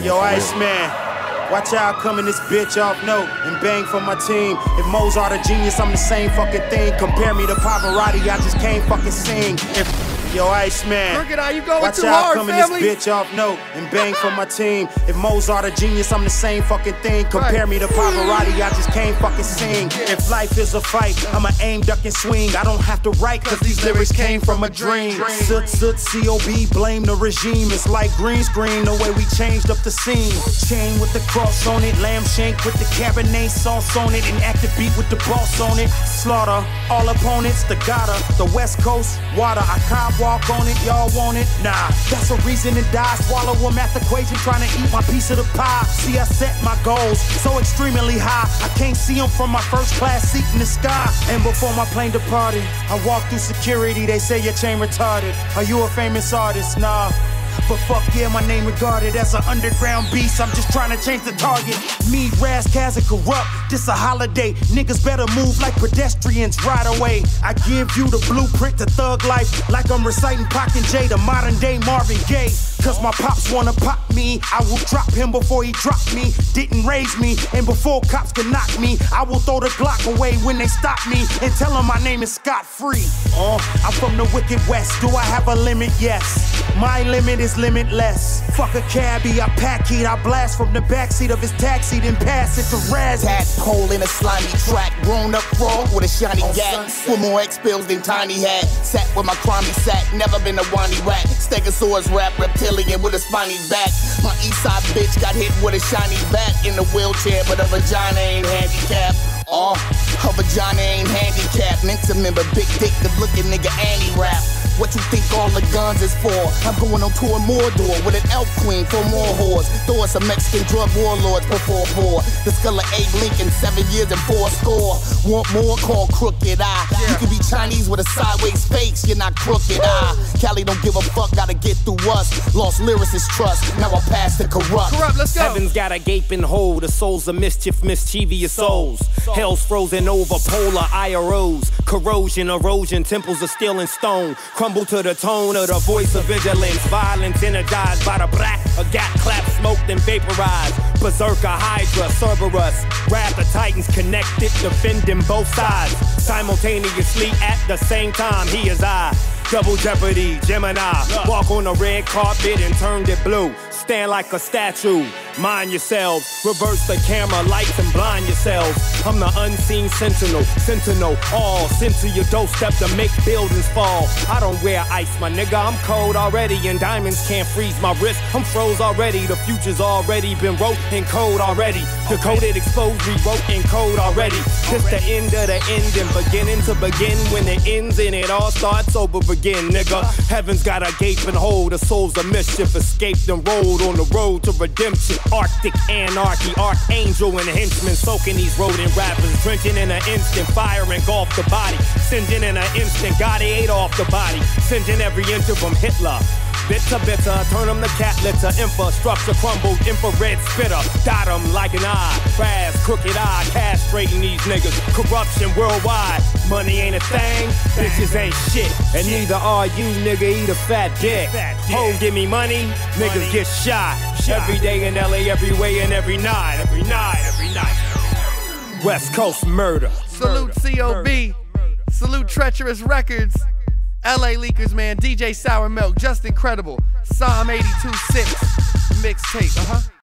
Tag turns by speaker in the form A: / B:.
A: Yo, Iceman, watch out coming this bitch off note and bang for my team. If Mozart a genius, I'm the same fucking thing. Compare me to Pavarotti, I just can't fucking sing. Yo, Iceman, watch out coming this bitch off note and bang for my team. If Mozart a genius, I'm the same fucking thing. Compare me to Pavarotti, I just can't fucking sing. If life is a fight, I'ma aim, duck, and swing. I don't have to write, cause these lyrics came from a dream. Soot, C.O.B., blame the regime. It's like green screen, the way we changed up the scene. Chain with the cross on it, lamb shank with the Cabernet sauce on it, and active beat with the boss on it. Slaughter all opponents, the gotta, the West Coast, water, I can't walk on it, y'all want it? Nah, that's a reason to die. Swallow a math equation, trying to eat my piece of the pie. See, I set my goals so extremely high, I can't see them from my first class seat in the sky. And before my plane departed, I walked through security, they say your chain retarded. Are you a famous artist? Nah. But fuck yeah, my name regarded as an underground beast. I'm just trying to change the target. Me, Raz, Kaz, and Corrupt, this a holiday. Niggas better move like pedestrians right away. I give you the blueprint to thug life, like I'm reciting Pac and J, the modern day Marvin Gaye. Cause my pops wanna pop me, I will drop him before he dropped me. Didn't raise me, and before cops can knock me, I will throw the Glock away when they stop me and tell them my name is Scott Free. I'm from the wicked west, do I have a limit? Yes, my limit is limitless. Fuck a cabbie, I pack heat, I blast from the backseat of his taxi, then pass it to Raz.
B: Tadpole in a slimy track, grown up frog with a shiny gat, with more X-pills than Tiny had. Sat with my crummy sack, never been a whiny rat. Stegosaurus rap, reptilian with a spiny back. My east side bitch got hit with a shiny bat in a wheelchair, but her vagina ain't handicapped. Her vagina ain't handicapped. Meant to remember big dick, the looking nigga anti-rap. What you think all the guns is for? I'm going on tour Mordor with an elf queen for more whores. Throw us some Mexican drug warlords before war. The skull of Abe Lincoln, 7 years and 4 score. Want more? Call Crooked Eye. You can be Chinese with a sideways face, you're not Crooked Eye. Cali don't give a fuck, gotta get through us. Lost lyricist trust, now I pass the corrupt.
C: Let's go.
D: Heaven's got a gaping hole, the souls of mischief, mischievous souls. Hell's frozen over polar IROs. Corrosion, erosion, temples of steel and stone. Crumble to the tone of the voice of vigilance. Violence energized by the black. A gat clap, smoked and vaporized. Berserker, Hydra, Cerberus. Wrath of Titans connected, defending both sides. Simultaneously at the same time, he is I. Double Jeopardy, Gemini. Walk on the red carpet and turned it blue. Stand like a statue, mind yourselves. Reverse the camera lights and blind yourselves. I'm the unseen sentinel, all sent to your doorstep to make buildings fall. I don't wear ice, my nigga, I'm cold already, and diamonds can't freeze my wrist. I'm froze already, the future's already been wrote in code already. Decoded, exposed, rewrote in code already. Just the end of the end and beginning to begin. When it ends and it all starts over again, nigga. Heaven's got a gaping hole, the souls of mischief escaped and rolled on the road to redemption. Arctic anarchy, archangel and henchmen soaking these rodent rappers, drenching in an instant, fire engulfed the body, singeing in an instant, God he ate off the body, singeing every inch of them Hitler. Bit to bitter, turn them to cat litter, infrastructure crumbled, infrared spitter, dot them like an eye, fast, crooked eye, castrating these niggas, corruption worldwide, money ain't a thing, bitches ain't shit, and neither are you, nigga, eat a fat dick. Ho, give me money, niggas get shot, every day in LA, every way and every night, every night. West Coast murder.
C: Salute COB, salute Treacherous Records. LA Leakers, man, DJ Sour Milk, just incredible. Psalm 82 6 mixtape,